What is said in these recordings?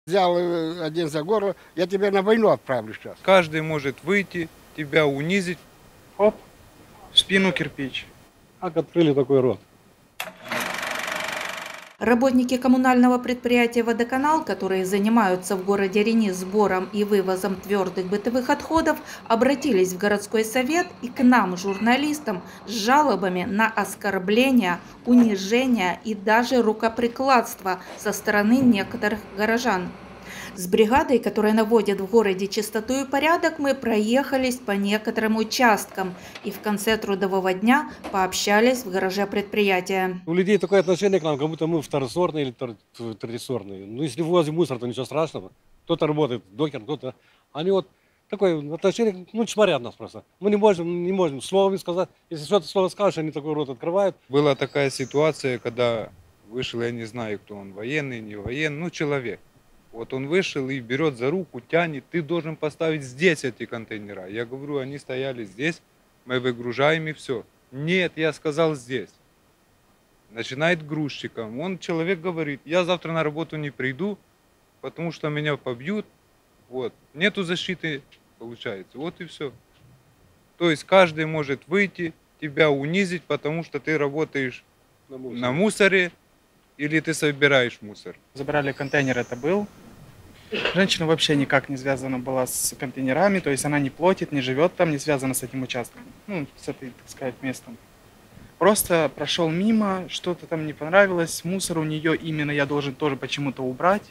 Взял один за горло, я тебя на войну отправлю сейчас. Каждый может выйти, тебя унизить. Хоп, в спину кирпич. Как открыли такой рот? Работники коммунального предприятия «Водоканал», которые занимаются в городе Рени сбором и вывозом твердых бытовых отходов, обратились в городской совет и к нам, журналистам, с жалобами на оскорбления, унижения и даже рукоприкладство со стороны некоторых горожан. С бригадой, которая наводит в городе чистоту и порядок, мы проехались по некоторым участкам и в конце трудового дня пообщались в гараже предприятия. У людей такое отношение к нам, как будто мы второсортные или третьесортные. Ну, если вывозим мусор, то ничего страшного. Кто-то работает докер, кто-то... Они вот такое отношение, ну, чморят нас просто. Мы не можем словами сказать. Если что-то слово скажешь, они такой рот открывают. Была такая ситуация, когда вышел, я не знаю, кто он, военный, не военный, ну, человек. Вот он вышел и берет за руку, тянет, ты должен поставить здесь эти контейнера. Я говорю, они стояли здесь, мы выгружаем и все. Нет, я сказал здесь. Начинает грузчиком. Он, человек, говорит, я завтра на работу не приду, потому что меня побьют. Вот. Нету защиты, получается. Вот и все. То есть каждый может выйти, тебя унизить, потому что ты работаешь на мусоре или ты собираешь мусор. Забрали контейнер, это был. Женщина вообще никак не связана была с контейнерами, то есть она не платит, не живет там, не связана с этим участком, ну, с этой, так сказать, местом. Просто прошел мимо, что-то там не понравилось, мусор у нее именно я должен тоже почему-то убрать.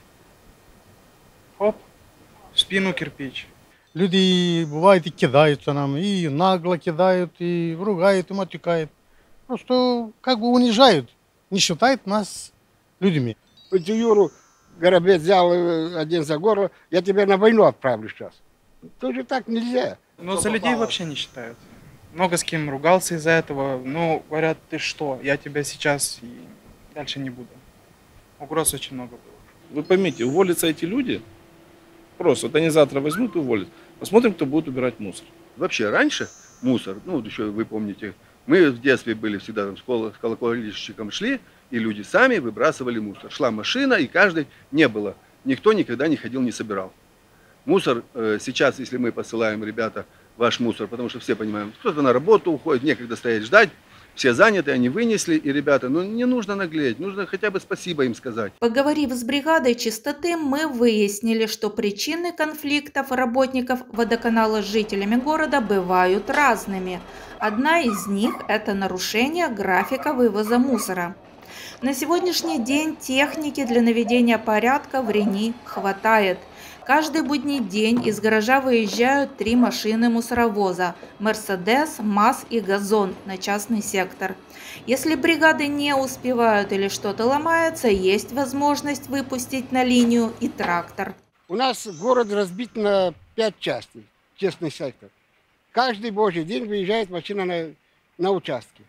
Хоп, в спину кирпич. Люди, бывает, и кидаются нам, и нагло кидают, и ругают, и матюкают. Просто как бы унижают, не считают нас людьми. Эту Юру Горобец взял один за горло, я тебя на войну отправлю сейчас. Тоже так нельзя. Но за людей вообще не считают. Много с кем ругался из-за этого, но говорят, ты что, я тебя сейчас и дальше не буду. Угроз очень много было. Вы поймите, уволятся эти люди, просто вот они завтра возьмут и уволят. Посмотрим, кто будет убирать мусор. Вообще раньше мусор, ну вот еще вы помните, мы в детстве были всегда там, с колокольчиком шли, и люди сами выбрасывали мусор. Шла машина, и каждый не было. Никто никогда не ходил, не собирал. Мусор сейчас, если мы посылаем, ребята, ваш мусор, потому что все понимаем, кто-то на работу уходит, некогда стоять ждать, все заняты, они вынесли, и, ребята, ну не нужно наглеть, нужно хотя бы спасибо им сказать. Поговорив с бригадой чистоты, мы выяснили, что причины конфликтов работников водоканала с жителями города бывают разными. Одна из них – это нарушение графика вывоза мусора. На сегодняшний день техники для наведения порядка в Рени хватает. Каждый будний день из гаража выезжают 3 машины мусоровоза – «Мерседес», «МАЗ» и «Газон» на частный сектор. Если бригады не успевают или что-то ломается, есть возможность выпустить на линию и трактор. У нас город разбит на 5 частей, честный сектор. Каждый божий день выезжает машина на участке.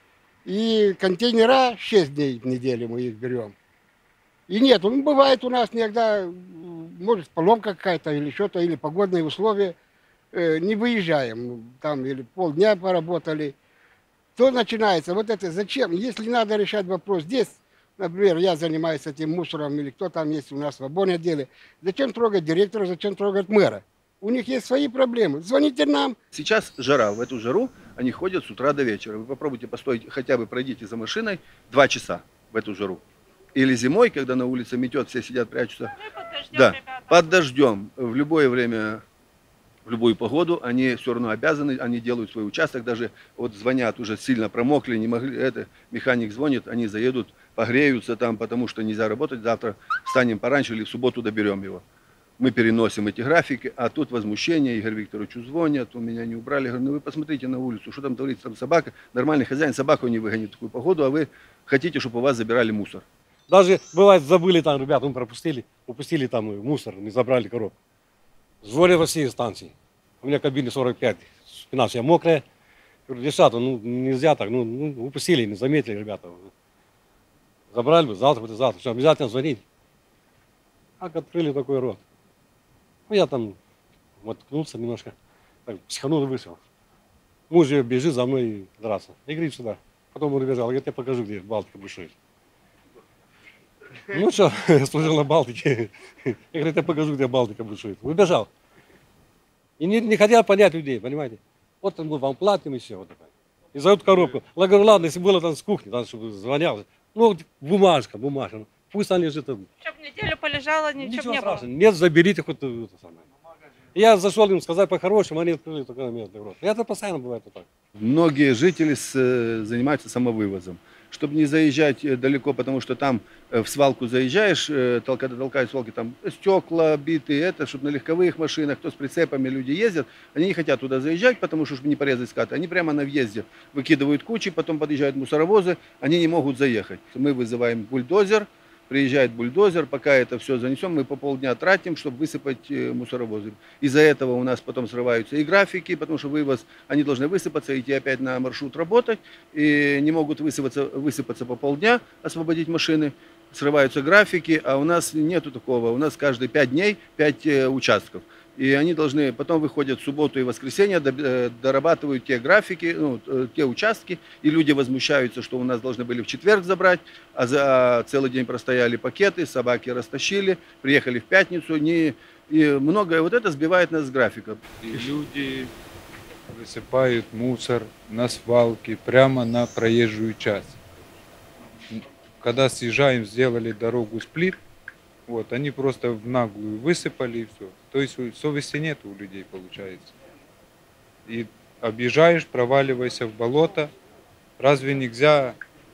И контейнера 6 дней в неделю мы их берем. И нет, ну, бывает у нас иногда, может, поломка какая-то или что-то, или погодные условия, не выезжаем. Там или полдня поработали. То начинается вот это, зачем? Если надо решать вопрос здесь, например, я занимаюсь этим мусором, или кто там есть у нас в свободном отделе, зачем трогать директора, зачем трогать мэра? У них есть свои проблемы. Звоните нам. Сейчас жара, в эту жару они ходят с утра до вечера. Вы попробуйте постоять, хотя бы пройдите за машиной 2 часа в эту жару. Или зимой, когда на улице метет, все сидят, прячутся. Да, под дождем, в любое время, в любую погоду, они все равно обязаны, они делают свой участок, даже вот звонят, уже сильно промокли, не могли, это, механик звонит, они заедут, погреются там, потому что нельзя работать, завтра встанем пораньше или в субботу доберем его. Мы переносим эти графики, а тут возмущение, Игорь Викторовичу звонят, у меня не убрали. Я говорю, ну вы посмотрите на улицу, что там творится, там собака, нормальный хозяин собаку не выгонит в такую погоду, а вы хотите, чтобы у вас забирали мусор. Даже бывает забыли там, ребята, мы пропустили, упустили там мусор, не забрали коробку. Звонят во все станции. У меня кабины 45, спина вся мокрая. Говорю, ребята, ну нельзя так, ну упустили, не заметили, ребята. Забрали бы, завтра, все, обязательно звонить. Как открыли такой рот. Ну, я там воткнулся немножко, так, психанул и вышел. Муж ее бежит за мной драться. И говорит сюда. Потом он убежал. Говорит, я покажу, где Балтика бушует. Ну что, служил на Балтике. Я говорю, я покажу, где Балтика бушует. Убежал. И не хотел понять людей, понимаете. Вот мы вам платим и все. Вот такое. И зовут коробку. Я говорю, ладно, если было там с кухни, там, чтобы звонял. Ну, бумажка. Ну, пусть она лежит там. Чтоб неделю полежала, ничего не было. Нет, заберите хоть это самое. Я зашел им сказать по-хорошему, они открыли такое место. Это постоянно бывает вот так. Многие жители занимаются самовывозом. Чтобы не заезжать далеко, потому что там в свалку заезжаешь, когда толкают свалки, там стекла битые, это, чтобы на легковых машинах, кто с прицепами люди ездят, они не хотят туда заезжать, потому что, чтобы не порезать скаты, они прямо на въезде выкидывают кучи, потом подъезжают мусоровозы, они не могут заехать. Мы вызываем бульдозер, приезжает бульдозер, пока это все занесем, мы по полдня тратим, чтобы высыпать мусоровозы. Из-за этого у нас потом срываются и графики, потому что вывоз, они должны высыпаться, идти опять на маршрут работать, и не могут высыпаться по полдня, освободить машины, срываются графики, а у нас нету такого, у нас каждые 5 дней 5 участков. И они должны, потом выходят в субботу и воскресенье, дорабатывают те графики, ну, те участки, и люди возмущаются, что у нас должны были в четверг забрать, а за целый день простояли пакеты, собаки растащили, приехали в пятницу, и многое вот это сбивает нас с графика. И люди высыпают мусор на свалке прямо на проезжую часть. Когда съезжаем, сделали дорогу сплит, вот, они просто в наглую высыпали и все. То есть совести нет у людей, получается. И объезжаешь, проваливайся в болото. Разве нельзя?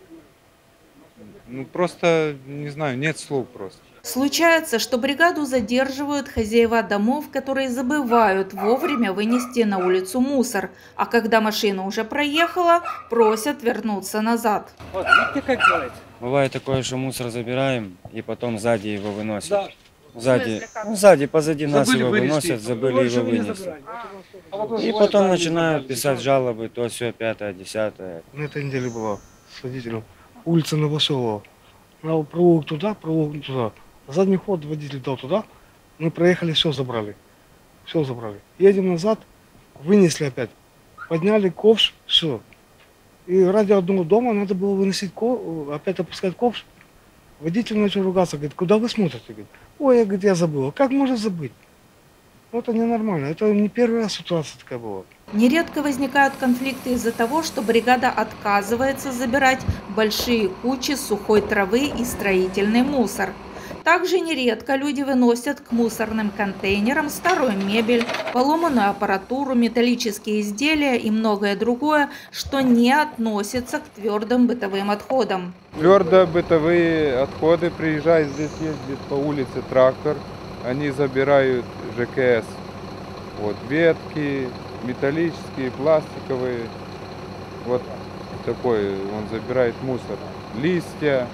Ну просто, не знаю, нет слов просто. Случается, что бригаду задерживают хозяева домов, которые забывают вовремя вынести на улицу мусор, а когда машина уже проехала, просят вернуться назад. Вот, видите, как делается? Бывает такое, что мусор забираем и потом сзади его выносят. Да. Сзади, позади нас его выносят, забыли его вынести. И потом начинают писать жалобы, то все, 5-е, 10-е. На этой неделе была с водителем улица Новоселова. Проволок туда, проволок туда. Задний ход водитель дал туда. Мы проехали, все забрали. Все забрали. Едем назад, вынесли опять. Подняли ковш, все. И ради одного дома надо было выносить опять опускать ковш. Водитель начал ругаться, говорит, куда вы смотрите? Говорит, ой, я, говорит, я забыл. Как можно забыть? Ну, это ненормально. Это не первый раз ситуация такая была. Нередко возникают конфликты из-за того, что бригада отказывается забирать большие кучи сухой травы и строительный мусор. Также нередко люди выносят к мусорным контейнерам старую мебель, поломанную аппаратуру, металлические изделия и многое другое, что не относится к твердым бытовым отходам. Твердо-бытовые отходы, приезжают, здесь ездит по улице трактор, они забирают ЖКС, вот, ветки, металлические, пластиковые, вот такой, он забирает мусор, листья.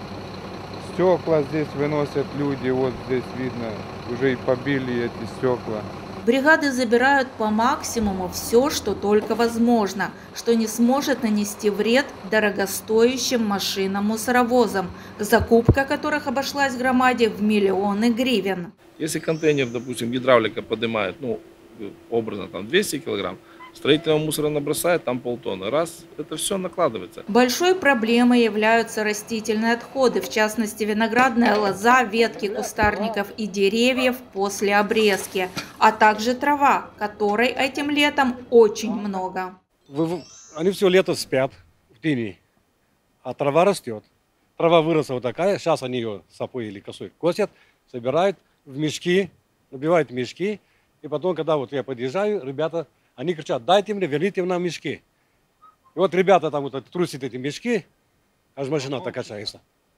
Стекла здесь выносят люди, вот здесь видно, уже и побили эти стекла. Бригады забирают по максимуму все, что только возможно, что не сможет нанести вред дорогостоящим машинам-мусоровозам, закупка которых обошлась громаде в миллионы гривен. Если контейнер, допустим, гидравлика поднимает, ну, образно, там 200 килограмм, строительного мусора набросает, там полтонны. Раз, это все накладывается. Большой проблемой являются растительные отходы, в частности виноградная лоза, ветки кустарников и деревьев после обрезки, а также трава, которой этим летом очень много. Они все лето спят в тени, а трава растет. Трава выросла вот такая, сейчас они ее сапой или косой косят, собирают в мешки, набивают мешки, и потом, когда вот я подъезжаю, ребята, они кричат, дайте мне, верните нам мешки. И вот ребята там вот трусят эти мешки, аж машина так качается.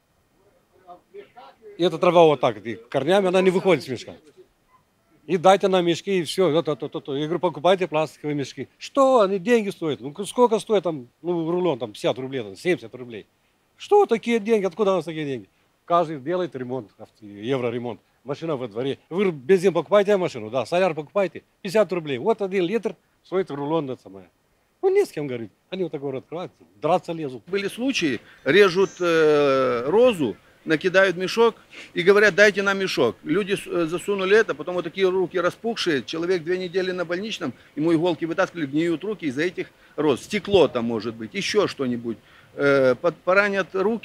И эта трава вот так, и корнями, она не выходит с мешка. И дайте нам мешки, и все. Я говорю, покупайте пластиковые мешки. Что? Они деньги стоят. Ну сколько стоит там, ну рулон, там 50 рублей, там, 70 рублей. Что такие деньги? Откуда у нас такие деньги? Каждый делает ремонт, евроремонт. Машина во дворе. Вы бензин покупаете машину, да, соляр покупаете, 50 рублей. Вот 1 литр стоит рулон, это самое. Ну, не с кем говорить. Они вот такой открывают, драться лезут. Были случаи, режут розу, накидают мешок и говорят, дайте нам мешок. Люди засунули это, потом вот такие руки распухшие, человек 2 недели на больничном, ему иголки вытаскивали, гниют руки из-за этих роз. Стекло там может быть, еще что-нибудь. Поранят руки,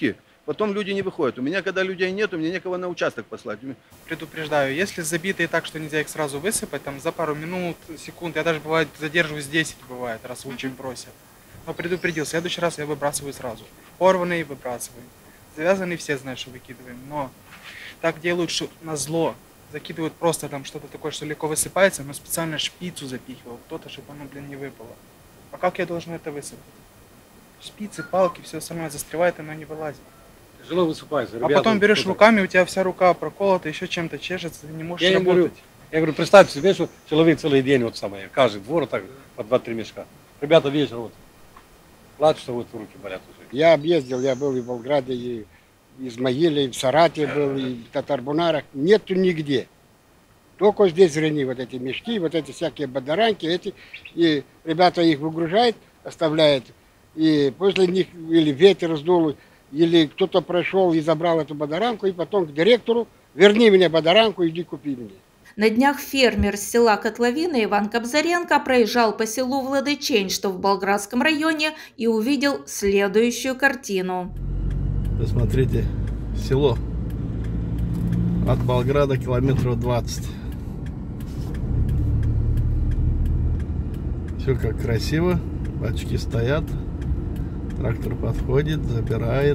Потом люди не выходят. У меня, когда людей нет, мне некого на участок послать. Предупреждаю, если забитые так, что нельзя их сразу высыпать, там за пару минут, секунд, я даже бывает задерживаюсь 10, бывает, раз очень просят. Но предупредил, в следующий раз я выбрасываю сразу. Порванные выбрасываю. Завязанные все знают, что выкидываем. Но так делают, что назло. Закидывают просто там что-то такое, что легко высыпается, но специально шпицу запихивал кто-то, чтобы оно, не выпало. А как я должен это высыпать? Шпицы, палки, все остальное застревает, оно не вылазит. Тяжело высыпается. А потом берешь руками, у тебя вся рука проколота, еще чем-то чешется, ты не можешь работать. Я говорю, представьте себе, что человек целый день, вот самое, каждый двор так по 2-3 мешка. Ребята вечером вот плачут, вот руки болят уже. Я объездил, я был и в Волгограде, и в Измаиле, и в Саратове был, и в Татарбунарах. Нету нигде. Только здесь в Рени вот эти мешки, вот эти всякие бадаранки, эти. И ребята их выгружают, оставляют. И после них или ветер сдул, или кто-то прошел и забрал эту бадаранку, и потом к директору: верни мне бадаранку, иди купи мне. На днях фермер с села Котловина Иван Кобзаренко проезжал по селу Владычень, что в Болградском районе, и увидел следующую картину. Посмотрите, село от Болграда километров 20. Все как красиво, бачки стоят, трактор подходит, забирает.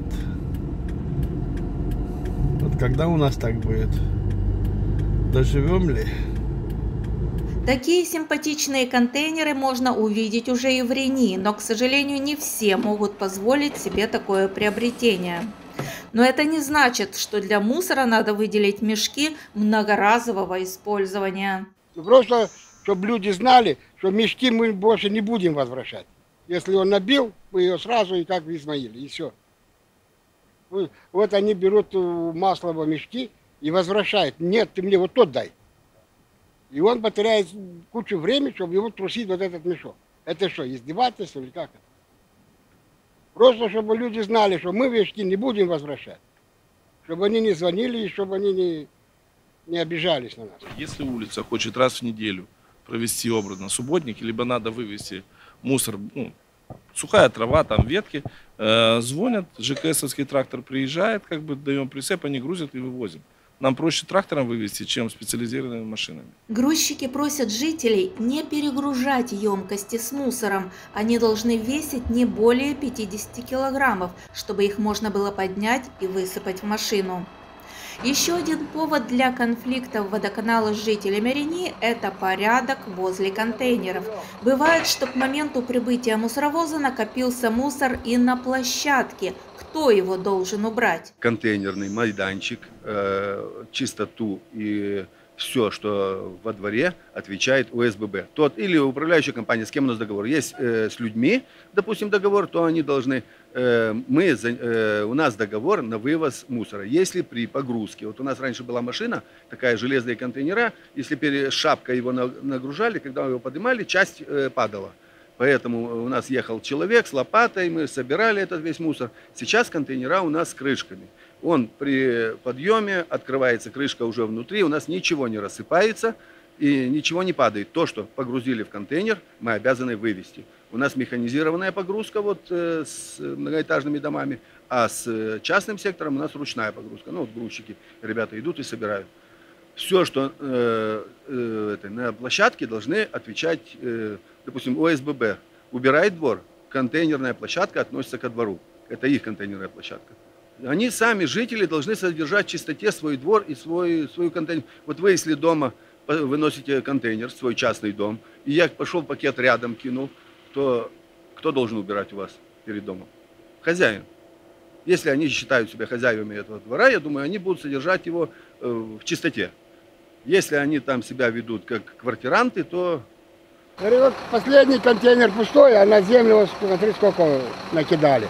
Вот когда у нас так будет? Доживем ли? Такие симпатичные контейнеры можно увидеть уже и в Рени, но, к сожалению, не все могут позволить себе такое приобретение. Но это не значит, что для мусора надо выделить мешки многоразового использования. Просто, чтобы люди знали, что мешки мы больше не будем возвращать. Если он набил, мы ее сразу и как в Измаиле, и все. Вот они берут у Маслова мешки и возвращают. Нет, ты мне вот тот дай. И он потеряет кучу времени, чтобы ему трусить вот этот мешок. Это что, издевательство или как это? Просто, чтобы люди знали, что мы мешки не будем возвращать. Чтобы они не звонили и чтобы они не обижались на нас. Если улица хочет раз в неделю провести образно субботники, либо надо вывести мусор, сухая трава, там ветки, звонят, ЖКСовский трактор приезжает, как бы даем прицеп, они грузят и вывозим. Нам проще трактором вывезти, чем специализированными машинами. Грузчики просят жителей не перегружать емкости с мусором. Они должны весить не более 50 килограммов, чтобы их можно было поднять и высыпать в машину. Еще один повод для конфликтов водоканала с жителями Рени – это порядок возле контейнеров. Бывает, что к моменту прибытия мусоровоза накопился мусор и на площадке. Кто его должен убрать? Контейнерный майданчик, чистоту и все, что во дворе, отвечает ОСББ. Тот или управляющая компания, с кем у нас договор. Есть с людьми, допустим, договор, то они должны... у нас договор на вывоз мусора. Если при погрузке, вот у нас раньше была машина, такая железные контейнера, если шапкой его нагружали, когда его поднимали, часть падала. Поэтому у нас ехал человек с лопатой, мы собирали этот весь мусор. Сейчас контейнера у нас с крышками. Он при подъеме, открывается крышка уже внутри, у нас ничего не рассыпается и ничего не падает. То, что погрузили в контейнер, мы обязаны вывести. У нас механизированная погрузка вот с многоэтажными домами, а с частным сектором у нас ручная погрузка. Ну вот грузчики, ребята идут и собирают. Все, что на площадке, должны отвечать, допустим, ОСББ. Убирает двор, контейнерная площадка относится ко двору. Это их контейнерная площадка. Они сами, жители, должны содержать в чистоте свой двор и свою контейнер. Вот вы, если дома выносите контейнер, свой частный дом, и я пошел пакет рядом кинул, то кто должен убирать у вас перед домом? Хозяин. Если они считают себя хозяевами этого двора, я думаю, они будут содержать его в чистоте. Если они там себя ведут как квартиранты, то... Вот последний контейнер пустой, а на землю, смотри, сколько накидали.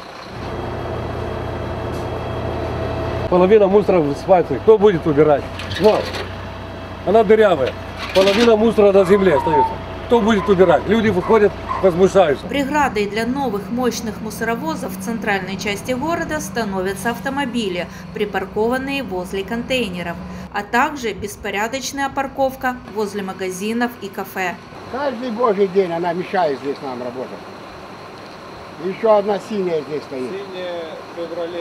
Половина мусора высыпается. Кто будет убирать? Вот. Она дырявая. Половина мусора на земле остается. Кто будет убирать? Люди выходят, возмущаются. Преградой для новых мощных мусоровозов в центральной части города становятся автомобили, припаркованные возле контейнеров, а также беспорядочная парковка возле магазинов и кафе. Каждый божий день она мешает здесь нам работать. Еще одна синяя здесь стоит. Синяя в феврале.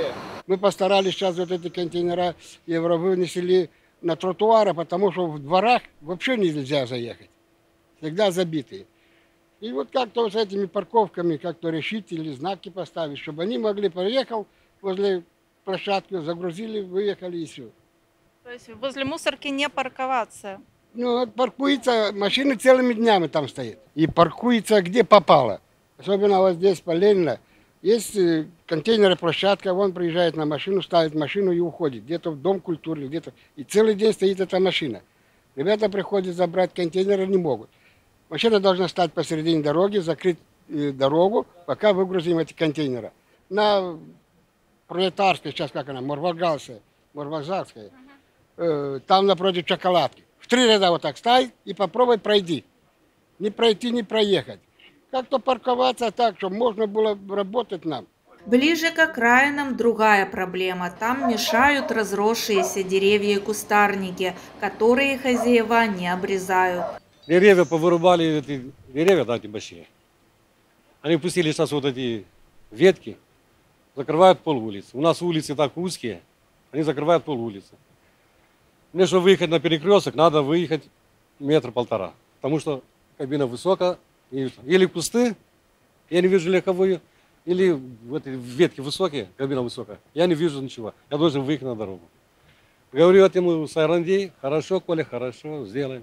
Мы постарались сейчас вот эти контейнера евро вынесли на тротуары, потому что в дворах вообще нельзя заехать. Всегда забитые. И вот как-то с этими парковками как-то решить или знаки поставить, чтобы они могли, проехал возле площадки, загрузили, выехали и все. То есть возле мусорки не парковаться? Ну, вот паркуется, машины целыми днями там стоят. И паркуется где попало. Особенно вот здесь по Ленина. Есть контейнеры, площадка, он приезжает на машину, ставит машину и уходит. Где-то в Дом культуры, где-то. И целый день стоит эта машина. Ребята приходят забрать контейнеры, не могут. Машина должна стать посередине дороги, закрыть дорогу, пока выгрузим эти контейнеры. На Пролетарской, сейчас как она, Морвалзарская, там напротив шоколадки. В 3 ряда вот так ставь и попробуй пройди. Не пройти, не проехать. Как-то парковаться так, чтобы можно было работать нам. Ближе к окраинам другая проблема. Там мешают разросшиеся деревья и кустарники, которые хозяева не обрезают. Деревья повырубали, эти деревья, да, эти большие. Они пустили сейчас вот эти ветки, закрывают пол улицы. У нас улицы так узкие, они закрывают пол улицы. Мне, чтобы выехать на перекресток, надо выехать 1,5 метра, потому что кабина высокая, или кусты, я не вижу легковую, или вот эти ветки высокие, кабина высокая, я не вижу ничего, я должен выехать на дорогу. Говорю этому Сайранди, хорошо, Коля, хорошо, сделаем.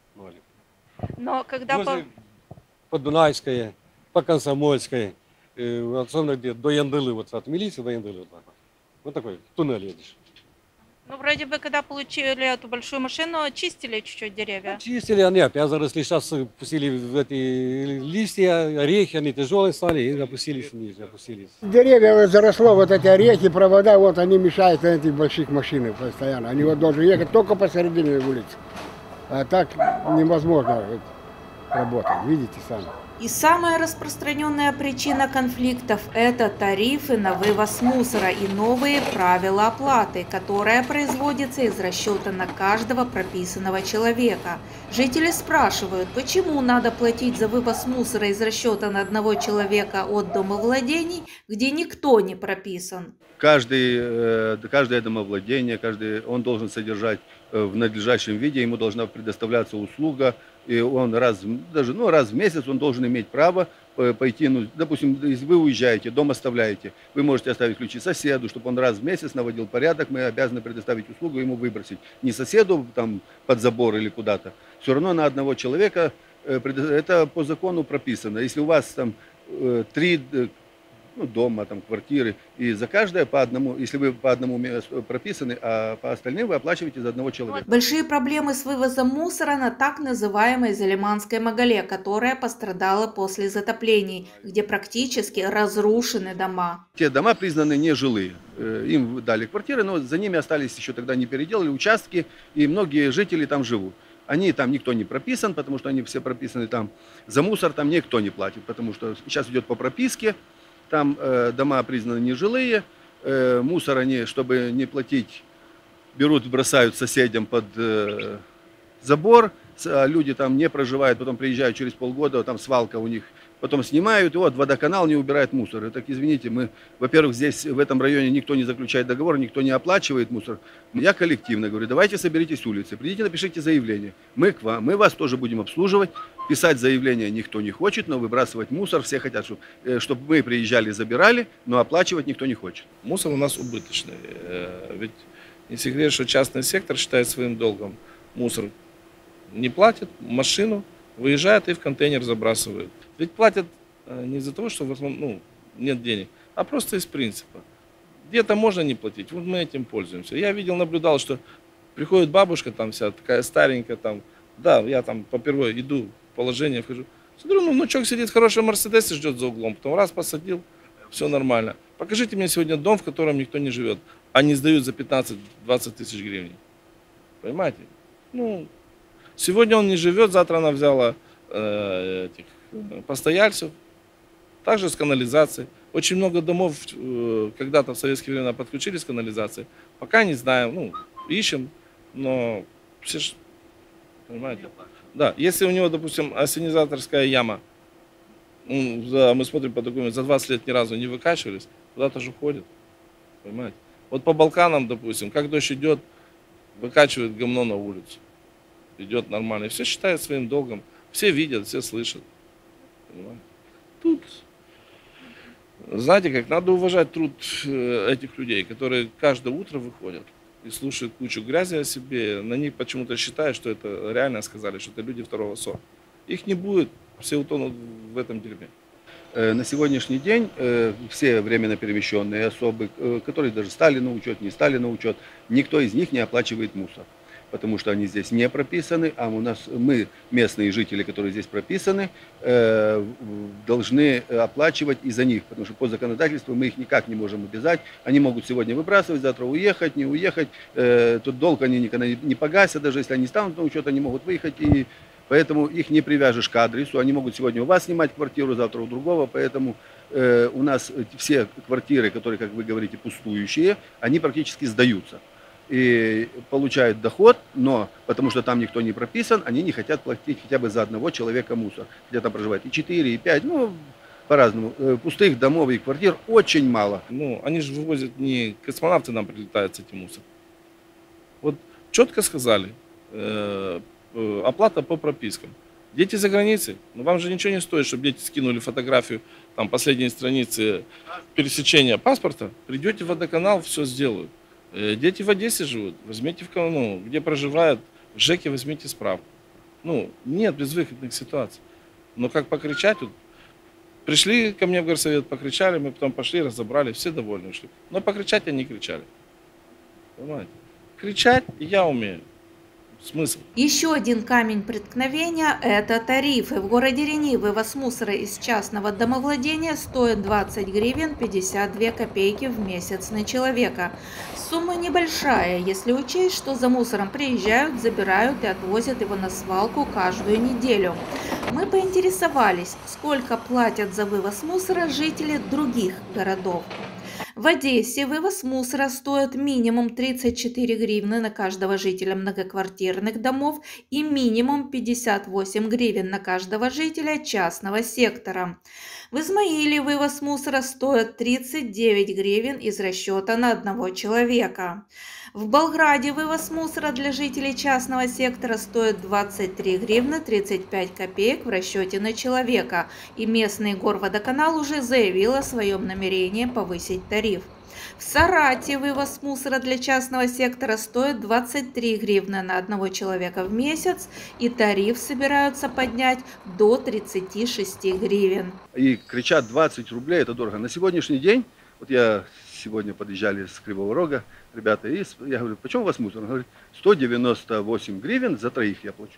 Но когда по Дунайской, по Комсомольской, особенно где до Яндылы, вот от милиции до Яндылы, вот так вот. Вот такой туннель едешь. Ну, вроде бы, когда получили эту большую машину, чистили чуть-чуть деревья. Чистили они, опять заросли, сейчас пустили в эти листья, орехи, они тяжелые стали, и опустились ниже, опустились. Деревья заросло, вот эти орехи, провода, вот они мешают на этих больших машинах постоянно. Они вот должны ехать только посередине улицы. А так невозможно работать, видите сами. И самая распространенная причина конфликтов – это тарифы на вывоз мусора и новые правила оплаты, которая производится из расчета на каждого прописанного человека. Жители спрашивают, почему надо платить за вывоз мусора из расчета на одного человека от домовладений, где никто не прописан. Каждое домовладение, он должен содержать в надлежащем виде, ему должна предоставляться услуга, и он раз в месяц он должен иметь право пойти, допустим, если вы уезжаете, дом оставляете, вы можете оставить ключи соседу, чтобы он раз в месяц наводил порядок, мы обязаны предоставить услугу, ему выбросить. Не соседу там под забор или куда-то, все равно на одного человека, это по закону прописано. Если у вас там 3 дома, там, квартиры, и за каждое по одному, если вы по одному прописаны, а по остальным вы оплачиваете за одного человека. Большие проблемы с вывозом мусора на так называемой Залиманской Магале, которая пострадала после затоплений, где практически разрушены дома. Те дома признаны нежилые. Им дали квартиры, но за ними остались еще тогда не переделали участки, и многие жители там живут. Они там никто не прописан, потому что они все прописаны там. За мусор там никто не платит, потому что сейчас идет по прописке. Там дома признаны нежилые, мусор они, чтобы не платить, берут, бросают соседям под забор, а люди там не проживают, потом приезжают через полгода, там свалка у них, потом снимают, и вот водоканал не убирает мусор. И так, извините, мы, во-первых, здесь, в этом районе никто не заключает договор, никто не оплачивает мусор. Я коллективно говорю, давайте соберитесь с улицы, придите, напишите заявление. Мы к вам, мы вас тоже будем обслуживать. Писать заявление никто не хочет, но выбрасывать мусор все хотят, чтобы мы приезжали, забирали, но оплачивать никто не хочет. Мусор у нас убыточный. Ведь не секрет, что частный сектор считает своим долгом мусор не платит, машину выезжает и в контейнер забрасывает. Ведь платят не из-за того, что нет денег, а просто из принципа. Где-то можно не платить, вот мы этим пользуемся. Я видел, наблюдал, что приходит бабушка там вся такая старенькая, там, да, я там попервые иду, положение вхожу. Смотрю, внучок сидит в хорошем Мерседесе, ждет за углом, потом раз посадил, все нормально. Покажите мне сегодня дом, в котором никто не живет, а не сдают за 15-20 тысяч гривен. Понимаете? Сегодня он не живет, завтра она взяла этих постояльцев, также с канализацией. Очень много домов когда-то в советские времена подключились к канализации. Пока не знаем, ищем, но все ж, понимаете? Да, если у него, допустим, ассенизаторская яма, мы смотрим по документам, за 20 лет ни разу не выкачивались, куда-то же уходит, понимаете? Вот по Балканам, допустим, как дождь идет, выкачивает говно на улицу. Идет нормально. И все считают своим долгом. Все видят, все слышат. Понимаете? Тут, знаете как, надо уважать труд этих людей, которые каждое утро выходят и слушают кучу грязи о себе. На них почему-то считают, что это реально сказали, что это люди второго сорта. Их не будет, все утонут в этом дерьме. На сегодняшний день все временно перемещенные особы, которые даже стали на учет, не стали на учет, никто из них не оплачивает мусор. Потому что они здесь не прописаны, а у нас мы, местные жители, которые здесь прописаны, должны оплачивать и за них, потому что по законодательству мы их никак не можем обязать. Они могут сегодня выбрасывать, завтра уехать, не уехать. Тут долг они никогда не погасят, даже если они станут на учет, они могут выехать, и поэтому их не привяжешь к адресу. Они могут сегодня у вас снимать квартиру, завтра у другого, поэтому у нас все квартиры, которые, как вы говорите, пустующие, они практически сдаются. И получают доход, но потому что там никто не прописан, они не хотят платить хотя бы за одного человека мусор. Где там проживает и 4, и 5, ну, по-разному. Пустых домов и квартир очень мало. Ну, они же вывозят, не космонавты нам прилетают с этим мусором. Вот четко сказали, оплата по пропискам. Дети за границей, ну вам же ничего не стоит, чтобы дети скинули фотографию там последней страницы пересечения паспорта, придете в водоканал, все сделают. Дети в Одессе живут, возьмите где проживают, в ЖЭКе возьмите справку. Ну, нет безвыходных ситуаций. Но как покричать, вот, пришли ко мне в горсовет, покричали, мы потом пошли, разобрали, все довольны ушли. Но покричать они кричали. Понимаете? Кричать я умею. Смысл. Еще один камень преткновения – это тарифы. В городе Рени вывоз мусора из частного домовладения стоит 20 гривен 52 копейки в месяц на человека. Сумма небольшая, если учесть, что за мусором приезжают, забирают и отвозят его на свалку каждую неделю. Мы поинтересовались, сколько платят за вывоз мусора жители других городов. В Одессе вывоз мусора стоит минимум 34 гривны на каждого жителя многоквартирных домов и минимум 58 гривен на каждого жителя частного сектора. В Измаиле вывоз мусора стоит 39 гривен из расчета на одного человека. В Болграде вывоз мусора для жителей частного сектора стоит 23 гривны 35 копеек в расчете на человека, и местный горводоканал уже заявил о своем намерении повысить тариф. В Сарате вывоз мусора для частного сектора стоит 23 гривны на одного человека в месяц, и тариф собираются поднять до 36 гривен. И кричат 20 рублей, это дорого. На сегодняшний день, вот я сегодня подъезжали с Кривого Рога, ребята, и я говорю, почем у вас мусор? Он говорит, 198 гривен за троих я плачу.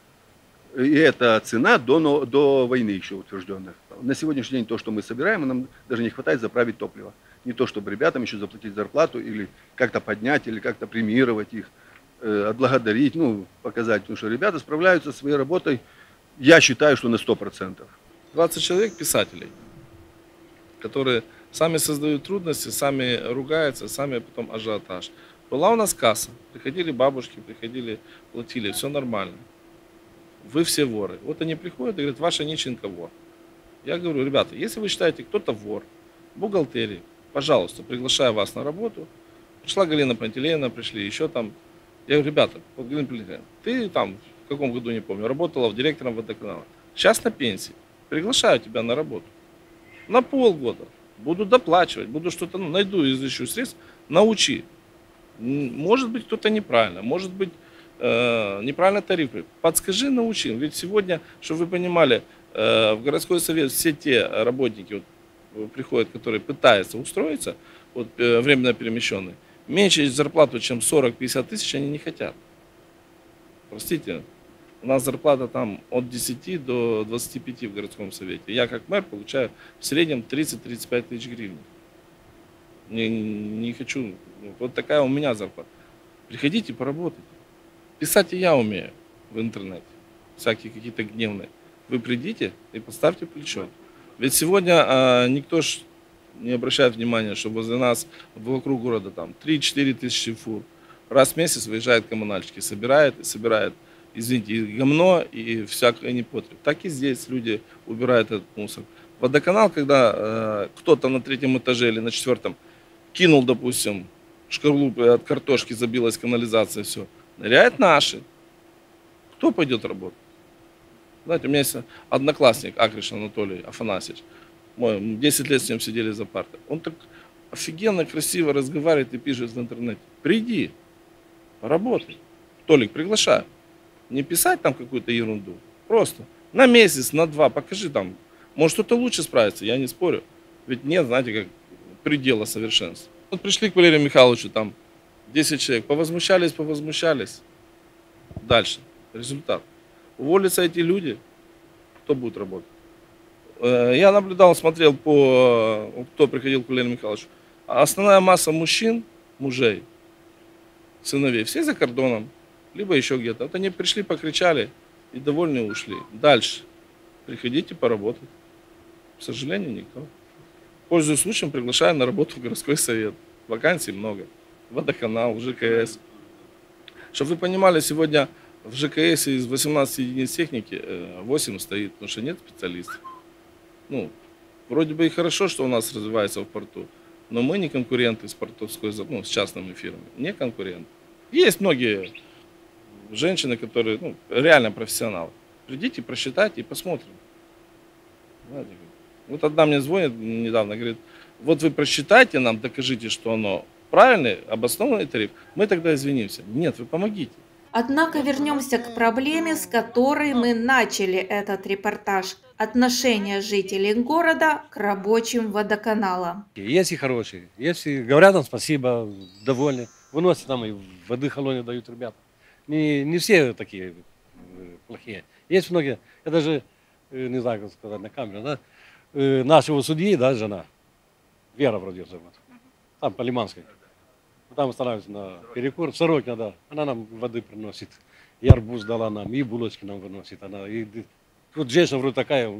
И это цена до войны еще утвержденная. На сегодняшний день то, что мы собираем, нам даже не хватает заправить топливо. Не то, чтобы ребятам еще заплатить зарплату или как-то поднять, или как-то премировать их, отблагодарить, ну, показать. Потому что ребята справляются со своей работой, я считаю, что на 100%. 20 человек писателей, которые сами создают трудности, сами ругаются, сами потом ажиотаж. Была у нас касса, приходили бабушки, приходили, платили, все нормально. Вы все воры. Вот они приходят и говорят, ваша Нищенко вор. Я говорю, ребята, если вы считаете, кто-то вор, бухгалтерии, пожалуйста, приглашаю вас на работу. Пришла Галина Пантелеевна, пришли еще там. Я говорю, ребята, вот Галина Пантелеевна, ты там, в каком году, не помню, работала директором водоканала. Сейчас на пенсии. Приглашаю тебя на работу. На полгода. Буду доплачивать, буду что-то, найду, изыщу средств, научи. Может быть, кто-то неправильно, может быть, неправильно тарифы. Подскажи, научи. Ведь сегодня, чтобы вы понимали, в городской совет все те работники вот, приходят, которые пытаются устроиться, вот, временно перемещенные, меньше зарплату, чем 40-50 тысяч, они не хотят. Простите, у нас зарплата там от 10 до 25 в городском совете. Я как мэр получаю в среднем 30-35 тысяч гривен. Не хочу, вот такая у меня зарплата. Приходите, поработайте. Писать и я умею в интернете, всякие какие-то гневные. Вы придите и поставьте плечо. Ведь сегодня никто ж не обращает внимания, что возле нас, вокруг города, там 3-4 тысячи фур. Раз в месяц выезжают коммунальщики, собирают, извините, и говно, и всякое непотреб. Так и здесь люди убирают этот мусор. Водоканал, когда кто-то на 3-м этаже или на 4-м кинул, допустим, шкарлупы от картошки забилась канализация, все. Ныряют наши. Кто пойдет работать? Знаете, у меня есть одноклассник, Акриш Анатолий Афанасьевич. 10 лет с ним сидели за партой. Он так офигенно, красиво разговаривает и пишет в интернете. Приди, поработай. Толик, приглашаю. Не писать там какую-то ерунду. Просто на месяц, на 2, покажи там. Может, кто-то лучше справится, я не спорю. Ведь нет, знаете, как предела совершенства. Вот пришли к Валерию Михайловичу, там 10 человек, повозмущались. Дальше. Результат. Уволятся эти люди, кто будет работать? Я наблюдал, смотрел, кто приходил к Валерию Михайловичу. Основная масса мужчин, мужей, сыновей, все за кордоном, либо еще где-то. Вот они пришли, покричали и довольны ушли. Дальше. Приходите поработать. К сожалению, никто. Пользуясь случаем, приглашаю на работу в городской совет. Вакансий много. Водоканал, ЖКС. Чтобы вы понимали, сегодня в ЖКС из 18 единиц техники 8 стоит, потому что нет специалистов. Ну, вроде бы и хорошо, что у нас развивается в порту, но мы не конкуренты с портовской, с частными фирмами. Не конкуренты. Есть многие женщины, которые реально профессионалы. Придите, просчитайте и посмотрим. Знаете, вот одна мне звонит недавно, говорит, вот вы просчитайте нам, докажите, что оно правильный, обоснованный тариф, мы тогда извинимся. Нет, вы помогите. Однако вернемся к проблеме, с которой мы начали этот репортаж. Отношение жителей города к рабочим водоканала. Есть и хорошие, есть и говорят нам спасибо, довольны. Выносят нам и воды холодной дают ребята. Не все такие плохие. Есть многие, я даже не знаю, как сказать на камеру, да? Нашего судьи, да, жена, Вера вроде зовут, там по Лиманской. Там останавливается на перекур, в Сорокино, да. Она нам воды приносит, и арбуз дала нам, и булочки нам выносит. Вот женщина вроде такая,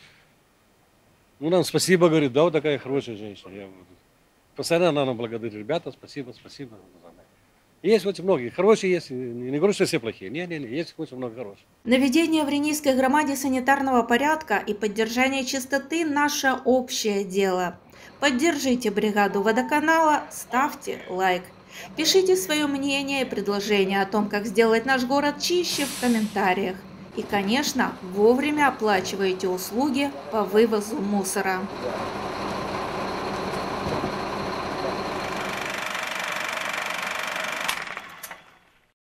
нам спасибо, говорит, да, вот такая хорошая женщина. Постоянно она нам благодарит, ребята, спасибо. Есть очень многие, хорошие есть, не говорю, что все плохие, не, есть очень много хороших. Наведение в Ренийской громаде санитарного порядка и поддержание чистоты – наше общее дело. Поддержите бригаду водоканала, ставьте лайк. Пишите свое мнение и предложения о том, как сделать наш город чище в комментариях. И, конечно, вовремя оплачивайте услуги по вывозу мусора.